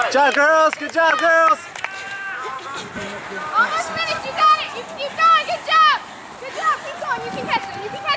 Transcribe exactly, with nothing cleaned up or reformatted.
Good job, girls. Good job, girls. Almost finished. You got it. You keep going. Good job. Good job. Keep going. You can catch it. You can catch it.